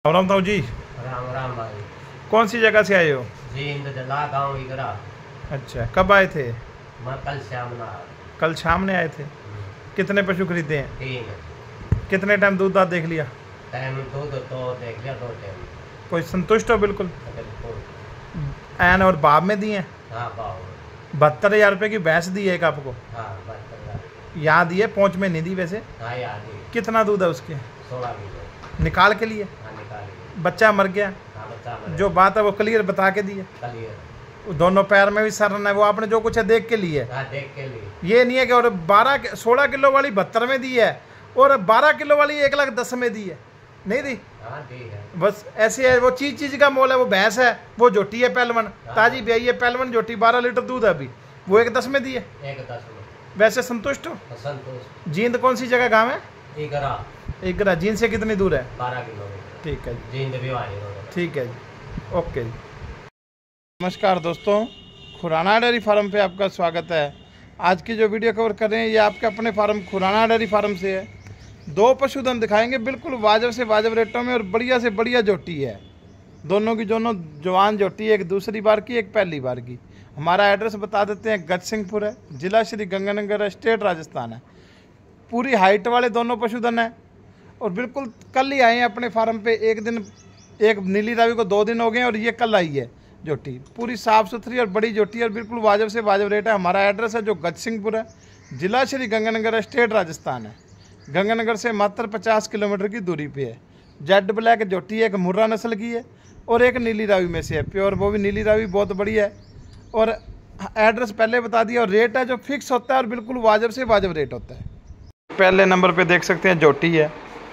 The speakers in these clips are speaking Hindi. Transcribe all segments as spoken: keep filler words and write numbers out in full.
राम राम ताऊ जी। राम राम भाई। कौन सी जगह से आए हो? जी इंदला गाँव इगरा। अच्छा, कब आए थे? मैं कल शाम ना कल शाम ने आए थे। कितने पशु खरीदे हैं? तीन। कितने टाइम दूध दाद देख लिया? टाइम दूध तो देख लिया, दो टाइम। कोई संतुष्ट हो? बिल्कुल बिल्कुल। एन और बाब में दिए हैं। हाँ बाबू। बहत्तर हजार रुपये की भैंस दी है एक आपको? हाँ बहत्तर। यहाँ दी है, पहुँच में नहीं दी वैसे। हाँ याद ही। कितना दूध है उसके? सोलह किलो निकाल के लिए? हाँ निकाली। बच्चा मर गया? हाँ बच्चा मर जो बात है वो क्लियर बता के दी है। क्लियर। दोनों पैर में भी सरन है, वो आपने जो कुछ है देख के लिए। हाँ देख के लिए। ये नहीं है कि और बारह सोलह किलो वाली बहत्तर में दी है और बारह किलो वाली एक लाख दस में दी है, नहीं दी। हाँ दी है। बस ऐसे है, वो चीज चीज का मोल है। वो भैंस है, वो जोटी है पहलवन, ताजी ब्याई है पहलवन जोटी, बारह लीटर दूध है अभी, वो एक दस में दी है। एक दस में। वैसे संतुष्ट हो? संतुष्ट। जींद कौन सी जगह गाँव है? इगरा। इगरा। जींद से कितनी दूर है? बारह किलोमीटर। ठीक है जी। जींद भी वाली रोड। ठीक है जी, ओके जी। नमस्कार दोस्तों, खुराना डेयरी फार्म पे आपका स्वागत है। आज की जो वीडियो कवर कर रहे हैं ये आपके अपने फार्म खुराना डेयरी फार्म से है। दो पशुधन दिखाएंगे बिल्कुल वाजब से वाजब रेटों में और बढ़िया से बढ़िया जोटी है। दोनों की दोनों जवान जोटी है, एक दूसरी बार की एक पहली बार की। हमारा एड्रेस बता देते हैं, गजसिंहपुर है, जिला श्री गंगानगर है, स्टेट राजस्थान है। पूरी हाइट वाले दोनों पशुधन है और बिल्कुल कल ही आए हैं अपने फार्म पे। एक दिन एक नीली रावी को दो दिन हो गए और ये कल आई है जोटी। पूरी साफ़ सुथरी और बड़ी जोटी है और बिल्कुल वाजब से वाजब रेट है। हमारा एड्रेस है जो गजसिंहपुर है, जिला श्री गंगानगर है, स्टेट राजस्थान है। गंगानगर से मात्र पचास किलोमीटर की दूरी पे है। जेड ब्लैक जोटी है, एक मुर्रा नस्ल की है और एक नीली रावी में से है प्योर, वो भी नीली रावी बहुत बड़ी है। और एड्रेस पहले बता दिया और रेट है जो फिक्स होता है और बिल्कुल वाजब से वाजब रेट होता है। पहले नंबर पे देख सकते हैं जोटी है,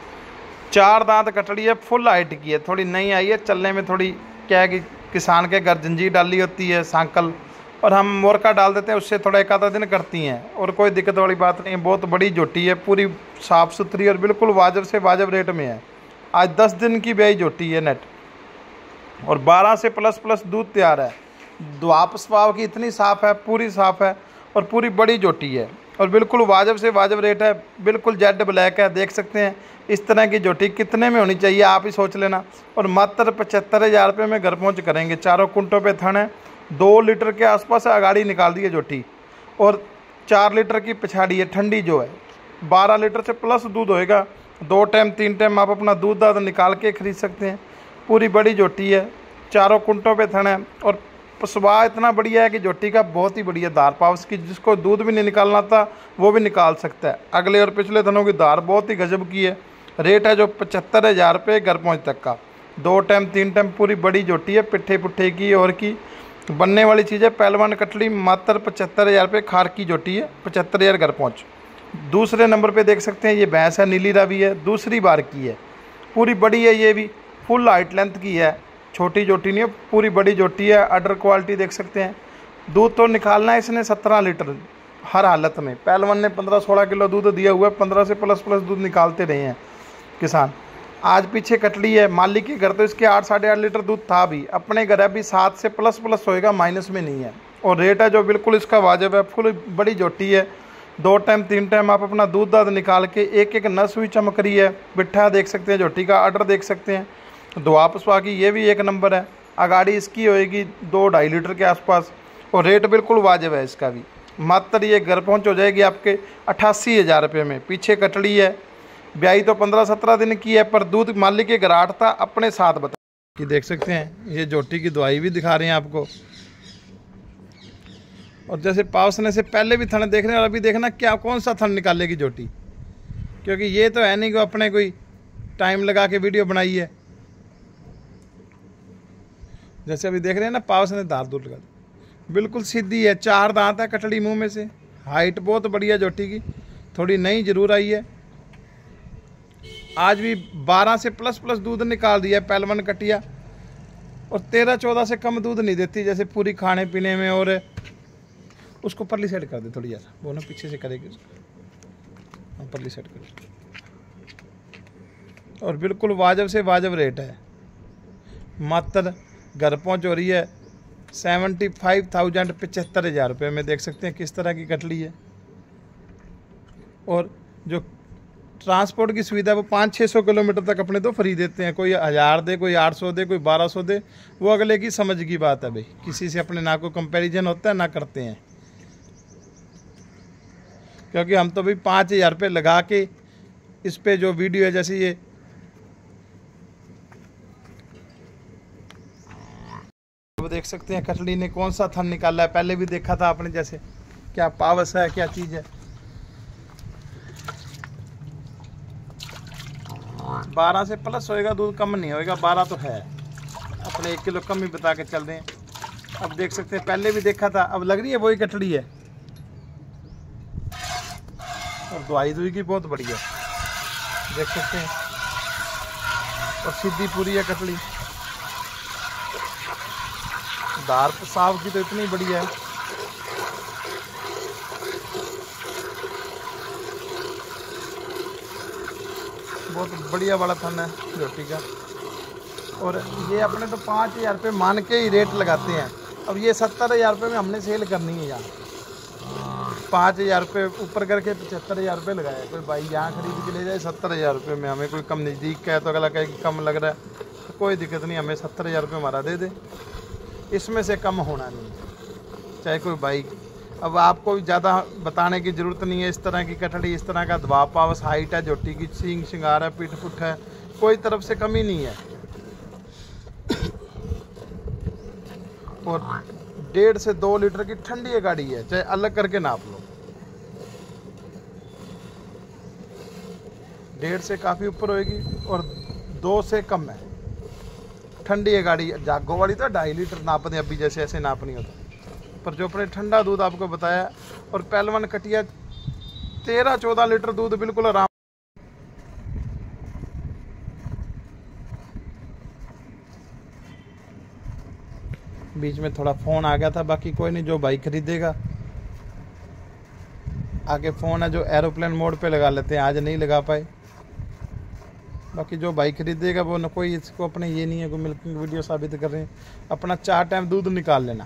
चार दांत कटड़ी है, फुल हाइट की है, थोड़ी नई आई है, चलने में थोड़ी क्या है कि किसान के घर जंजीर डाली होती है सांकल, और हम मोरका डाल देते हैं, उससे थोड़ा एक आधा दिन करती हैं और कोई दिक्कत वाली बात नहीं है। बहुत बड़ी जोटी है, पूरी साफ़ सुथरी और बिल्कुल वाजब से वाजब रेट में है। आज दस दिन की ब्याई जोटी है नेट और बारह से प्लस प्लस दूध तैयार है। द्वाप स्वाव की इतनी साफ़ है, पूरी साफ़ है और पूरी बड़ी जोटी है और बिल्कुल वाजब से वाजब रेट है। बिल्कुल जेड ब्लैक है, देख सकते हैं। इस तरह की जोटी कितने में होनी चाहिए आप ही सोच लेना। और मात्र पचहत्तर हज़ार रुपये में घर पहुंच करेंगे। चारों कुंटों पे थन है, दो लीटर के आसपास अगाड़ी निकाल दी है जोटी और चार लीटर की पिछाड़ी है। ठंडी जो है बारह लीटर से प्लस दूध होएगा। दो टाइम तीन टाइम आप अपना दूध दाद निकाल के खरीद सकते हैं। पूरी बड़ी जोटी है, चारों कुंटों पे थन है और स्वाद इतना बढ़िया है कि जोटी का बहुत ही बढ़िया धार पावस की, जिसको दूध भी नहीं निकालना था वो भी निकाल सकता है। अगले और पिछले धनों की धार बहुत ही गजब की है। रेट है जो पचहत्तर हज़ार रुपये घर पहुँच तक का। दो टाइम तीन टाइम पूरी बड़ी जोटी है, पिट्ठे पुट्ठे की और की बनने वाली चीज़ है। पहलवान कटली मात्र पचहत्तर हज़ार रुपये खार की जोटी है, पचहत्तर हज़ार घर पहुँच। दूसरे नंबर पे देख सकते हैं ये भैंस है, नीली रावी है, दूसरी बार की है, पूरी बड़ी है, ये भी फुल हाइट लेंथ की है, छोटी जोटी नहीं है, पूरी बड़ी जोटी है। अडर क्वालिटी देख सकते हैं। दूध तो निकालना है इसने सत्रह लीटर हर हालत में। पहलवान ने पंद्रह सोलह किलो दूध दिया हुआ है, पंद्रह से प्लस प्लस दूध निकालते रहे हैं किसान। आज पीछे कटली है, मालिक के घर तो इसके आठ साढ़े आठ लीटर दूध था भी, अपने घर अभी सात से प्लस प्लस होएगा, माइनस में नहीं है। और रेट है जो बिल्कुल इसका वाजिब है। फुल बड़ी जोटी है, दो टाइम तीन टाइम आप अपना दूध दाद निकाल के, एक एक नस हुई चमक रही है। बिट्ठा देख सकते हैं, जोटी का अडर देख सकते हैं, दुआप स्वा की ये भी एक नंबर है। अगाड़ी इसकी होएगी दो ढाई लीटर के आसपास और रेट बिल्कुल वाजिब है इसका भी। मात्र ये घर पहुंच हो जाएगी आपके अट्ठासी हज़ार रुपये में। पीछे कटड़ी है, ब्याई तो पंद्रह सत्रह दिन की है पर दूध मालिक के घराट था, अपने साथ बता कि देख सकते हैं। ये जोटी की दवाई भी दिखा रहे हैं आपको। और जैसे पावसने से पहले भी थन देख रहे हैं और अभी देखना क्या कौन सा थन निकालेगी जोटी, क्योंकि ये तो है नहीं कि अपने कोई टाइम लगा के वीडियो बनाई है। जैसे अभी देख रहे हैं ना, पावस ने धार दूर लगा दी, बिल्कुल सीधी है, चार दांत है कटड़ी मुंह में से। हाइट बहुत बढ़िया जोटी की, थोड़ी नई जरूर आई है। आज भी बारह से प्लस प्लस दूध निकाल दिया है पहलवान कटिया और तेरह चौदह से कम दूध नहीं देती जैसे पूरी खाने पीने में। और उसको परली साइड कर दे थोड़ी ज़्यादा, वो ना पीछे से करेगी उसको, परली साइड कर। और बिल्कुल वाजब से वाजब रेट है। मात्र घर पहुंच हो रही है सेवेंटी फाइव थाउजेंड पचहत्तर हज़ार रुपये में। देख सकते हैं किस तरह की कटली है। और जो ट्रांसपोर्ट की सुविधा वो पाँच छः सौ किलोमीटर तक अपने तो फ्री देते हैं। कोई हज़ार दे, कोई आठ सौ दे, कोई बारह सौ दे, वो अगले की समझ की बात है भाई। किसी से अपने ना कोई कंपैरिजन होता है ना करते हैं, क्योंकि हम तो भाई पाँच हज़ार रुपये लगा के इस पे जो वीडियो है, जैसे ये वो देख सकते हैं कटली ने कौन सा थन निकाला है। पहले भी देखा था आपने, जैसे क्या पावस है, क्या चीज़ है। बारह से प्लस होएगा, दूध कम नहीं होएगा, बारह तो है। अपने एक किलो कम ही बता के चल रहे हैं। अब देख सकते हैं, पहले भी देखा था, अब लग रही है वही कटड़ी है। और दवाई दुई की बहुत बढ़िया देख सकते हैं, और सीधी पूरी है कटड़ी। दार साफ की तो इतनी बढ़िया है। बहुत बढ़िया वाला थन है झोटी का। और ये अपने तो पाँच हज़ार रुपये मान के ही रेट लगाते हैं। अब ये सत्तर हज़ार रुपये में हमने सेल करनी है यहाँ। पाँच हज़ार रुपये ऊपर करके पचहत्तर हज़ार रुपये लगाया। कोई भाई यहाँ खरीद के ले जाए सत्तर हज़ार रुपये में, हमें कोई कम नज़दीक का है तो अगला कहे कि कम लग रहा है, तो कोई दिक्कत नहीं, हमें सत्तर हज़ार रुपये हमारा दे दे, इसमें से कम होना नहीं चाहे कोई भाई। अब आपको ज़्यादा बताने की ज़रूरत नहीं है। इस तरह की कटड़ी, इस तरह का दबाव पावस, हाइट है झोटी की, सींग शिंगार है, पीठ पुठ है, कोई तरफ से कमी नहीं है। और डेढ़ से दो लीटर की ठंडी गाड़ी है, चाहे अलग करके नाप लो। डेढ़ से काफ़ी ऊपर होएगी और दो से कम है। ठंडी है गाड़ी। जागो वाली तो ढाई लीटर नाप दें अभी, जैसे ऐसे नाप नहीं होता। पर जो अपने ठंडा दूध आपको बताया, और पहलवान कटिया तेरह चौदह लीटर दूध बिल्कुल आराम। बीच में थोड़ा फ़ोन आ गया था, बाकी कोई नहीं, जो भाई खरीदेगा। आगे फ़ोन है जो एरोप्लेन मोड पे लगा लेते हैं, आज नहीं लगा पाए। बाकी जो भाई खरीदेगा वो न कोई इसको अपने ये नहीं है कोई मिल्किंग वीडियो साबित कर रहे हैं, अपना चार टाइम दूध निकाल लेना।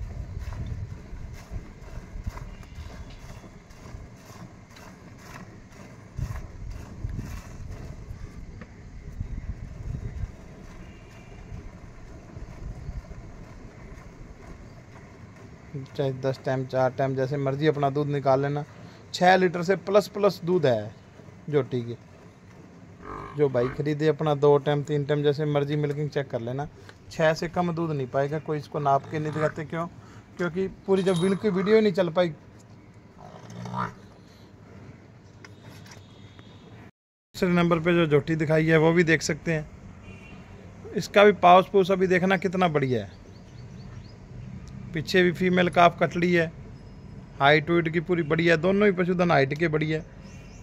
चाहे दस टाइम चार टाइम जैसे मर्जी अपना दूध निकाल लेना। छः लीटर से प्लस प्लस दूध है झोटी की। जो भाई खरीदे अपना दो टाइम तीन टाइम जैसे मर्जी मिल्किंग चेक कर लेना। छः से कम दूध नहीं पाएगा कोई, इसको नाप के नहीं दिखाते। क्यों? क्योंकि पूरी जब बिल की वीडियो नहीं चल पाई। दूसरे नंबर पे जो झोटी दिखाई है वो भी देख सकते हैं। इसका भी पाउस पूस अभी देखना कितना बढ़िया है। पीछे भी फीमेल काफ कटली है, हाइट वाइट की पूरी बढ़िया है। दोनों ही पशुधन हाइट के बढ़िया है।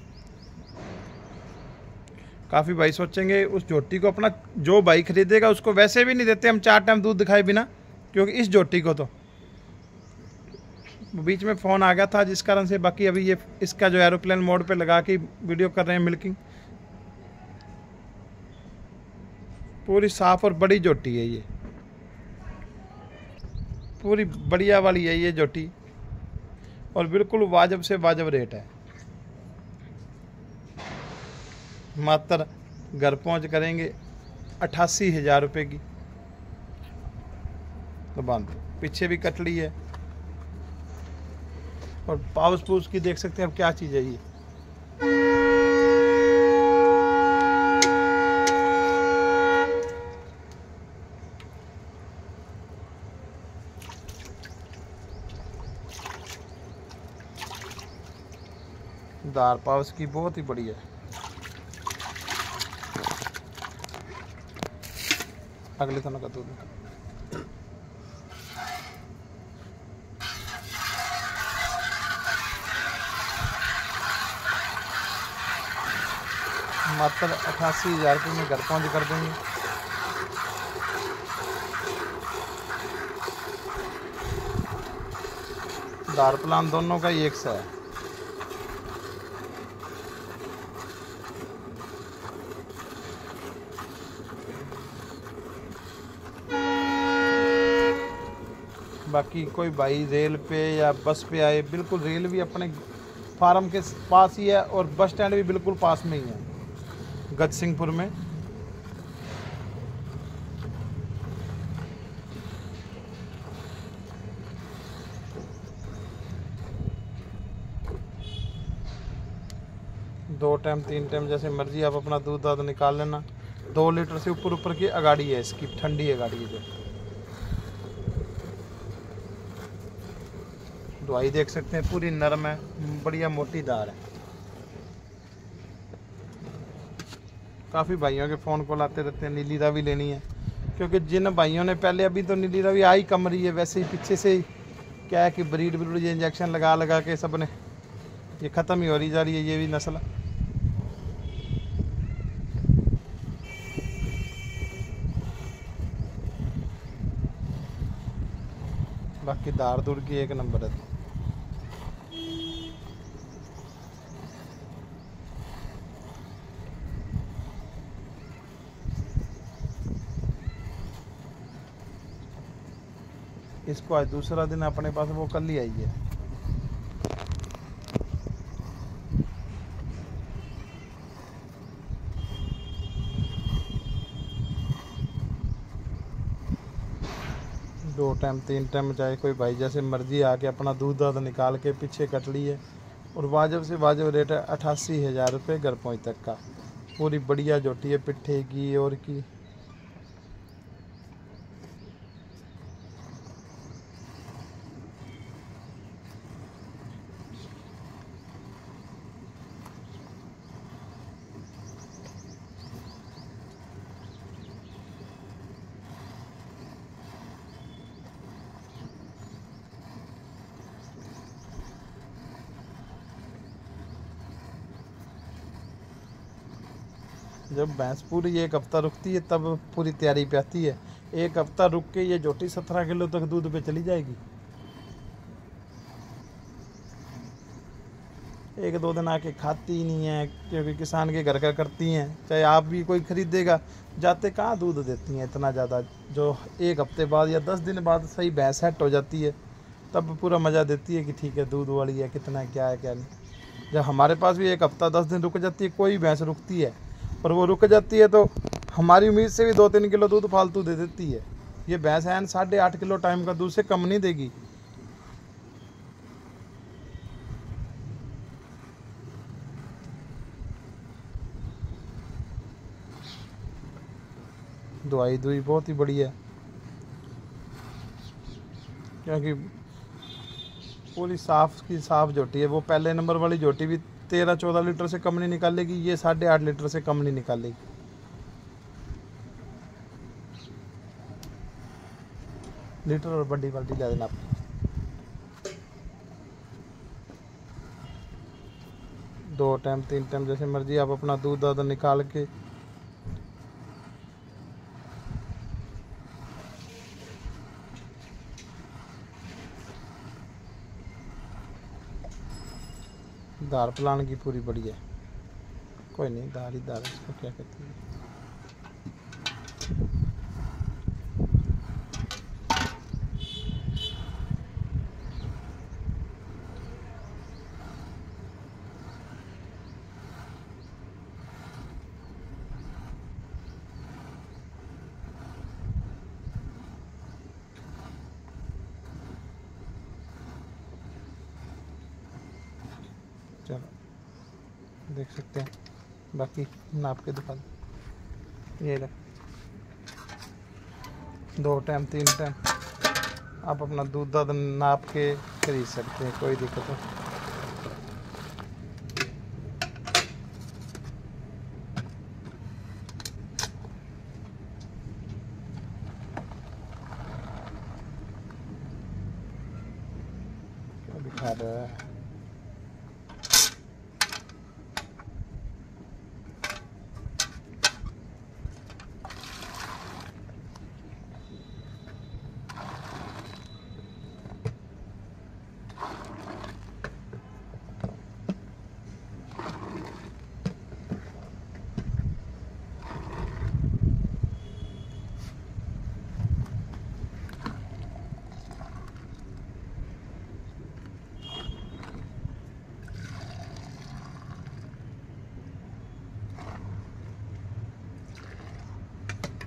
काफ़ी भाई सोचेंगे उस झोटी को अपना, जो भाई खरीदेगा उसको वैसे भी नहीं देते हम चार टाइम दूध दिखाए बिना, क्योंकि इस झोटी को तो बीच में फ़ोन आ गया था जिस कारण से। बाकी अभी ये इसका जो एरोप्लेन मोड पे लगा के वीडियो कर रहे हैं मिल्किंग। पूरी साफ और बड़ी झोटी है ये, पूरी बढ़िया वाली है ये झोटी, और बिल्कुल वाजब से वाजब रेट है। मात्र घर पहुंच करेंगे अट्ठासी हज़ार रुपये की। तो बांध पीछे भी कटली है, और पाउस पूस की देख सकते हैं अब क्या चीज़ है ये। दार पाउस की बहुत ही बढ़िया है। अगले थनों का दूध मात्र अठासी हज़ार रुपये में घर पहुँच कर देंगे। दार प्लान दोनों का ही एक सा है। बाकी कोई भाई रेल पे या बस पे आए, बिल्कुल रेल भी अपने फार्म के पास ही है और बस स्टैंड भी बिल्कुल पास में ही है गजसिंहपुर में। दो टाइम तीन टाइम जैसे मर्जी आप अपना दूध दाद निकाल लेना। दो लीटर से ऊपर ऊपर की अगाड़ी है इसकी, ठंडी है गाड़ी। जो दवाई देख सकते हैं पूरी नरम है, बढ़िया मोटी दार है। काफ़ी भाइयों के फ़ोन कॉल आते रहते हैं नीली रावी लेनी है, क्योंकि जिन भाइयों ने पहले, अभी तो नीली रावी आई कम रही है, वैसे ही पीछे से ही क्या है कि ब्रीड ब्रीड ये इंजेक्शन लगा लगा के सब ने ये ख़त्म ही हो रही जा रही है ये भी नस्ल। बाकी दार दूर की एक नंबर है। इसको आज दूसरा दिन अपने पास वो कल ही आई है। दो टाइम तीन टाइम चाहे कोई भाई जैसे मर्जी आके अपना दूध दाद निकाल के पीछे कट ली है। और वाजब से वाजब रेट है अठासी हज़ार रुपये घर पहुँच तक का। पूरी बढ़िया जोटी है पिट्ठे की और की। जब भैंस पूरी एक हफ्ता रुकती है तब पूरी तैयारी पे आती है। एक हफ्ता रुक के ये जोटी सत्रह किलो तक दूध पे चली जाएगी। एक दो दिन आके खाती ही नहीं है, क्योंकि किसान के घर का करती हैं। चाहे आप भी कोई खरीदेगा, जाते कहाँ दूध देती हैं इतना ज़्यादा। जो एक हफ्ते बाद या दस दिन बाद सही भैंस सेट हो जाती है तब पूरा मज़ा देती है कि ठीक है दूध वाली है, कितना है क्या है क्या नहीं। जब हमारे पास भी एक हफ्ता दस दिन रुक जाती है, कोई भैंस रुकती है और वो रुक जाती है तो हमारी उम्मीद से भी दो तीन किलो दूध फालतू दे देती है। ये भैंस है साढ़े आठ किलो टाइम का दूध से कम नहीं देगी। दवाई दुई बहुत ही बढ़िया है, क्योंकि पूरी साफ की साफ जोटी है। वो पहले नंबर वाली जोटी भी तेरह चौदह लीटर से कम नहीं निकालेगी, ये साढ़े आठ लीटर से कम नहीं निकालेगी। लीटर और बड़ी बाल्टी ला देना आप। दो टाइम तीन टाइम जैसे मर्जी आप अपना दूध दाद निकाल के दार प्लान की पूरी बढ़िया। कोई नहीं, दार ही दार, इसको क्या कहते हैं। चलो देख सकते हैं, बाकी नाप के दिखा दो। ये ले, दो टाइम तीन टाइम आप अपना दूध दाद नाप के खरीद सकते हैं, कोई दिक्कत नहीं। क्या दिखा रहा है?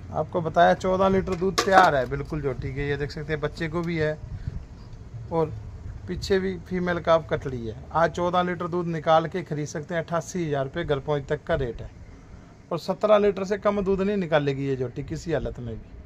आपको बताया चौदह लीटर दूध तैयार है बिल्कुल जोटी के। ये देख सकते हैं बच्चे को भी है और पीछे भी फीमेल काफ कटड़ी है। आज चौदह लीटर दूध निकाल के खरीद सकते हैं। अट्ठासी हज़ार रुपये घर पहुँच तक का रेट है और सत्रह लीटर से कम दूध नहीं निकालेगी ये जोटी किसी हालत में भी।